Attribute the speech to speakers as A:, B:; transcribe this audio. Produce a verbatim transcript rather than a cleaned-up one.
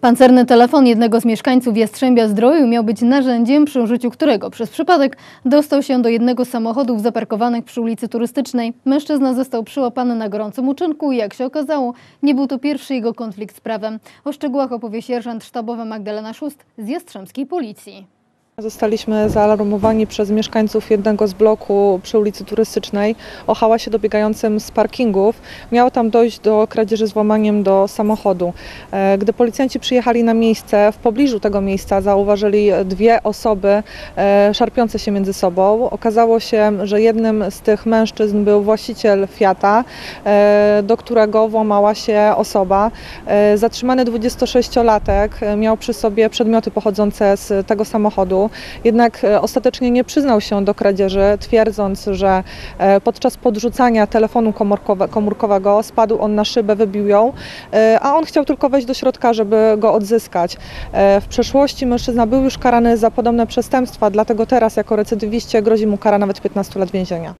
A: Pancerny telefon jednego z mieszkańców Jastrzębia-Zdroju miał być narzędziem, przy użyciu którego przez przypadek dostał się do jednego z samochodów zaparkowanych przy ulicy Turystycznej. Mężczyzna został przyłapany na gorącym uczynku i jak się okazało, nie był to pierwszy jego konflikt z prawem. O szczegółach opowie sierżant sztabowa Magdalena Szust z jastrzębskiej policji.
B: Zostaliśmy zaalarmowani przez mieszkańców jednego z bloku przy ulicy Turystycznej o hałasie dobiegającym z parkingów. Miało tam dojść do kradzieży z włamaniem do samochodu. Gdy policjanci przyjechali na miejsce, w pobliżu tego miejsca zauważyli dwie osoby szarpiące się między sobą. Okazało się, że jednym z tych mężczyzn był właściciel Fiata, do którego włamała się osoba. Zatrzymany dwudziestosześciolatek miał przy sobie przedmioty pochodzące z tego samochodu. Jednak ostatecznie nie przyznał się do kradzieży, twierdząc, że podczas podrzucania telefonu komórkowego spadł on na szybę, wybił ją, a on chciał tylko wejść do środka, żeby go odzyskać. W przeszłości mężczyzna był już karany za podobne przestępstwa, dlatego teraz jako recydywiście grozi mu kara nawet piętnastu lat więzienia.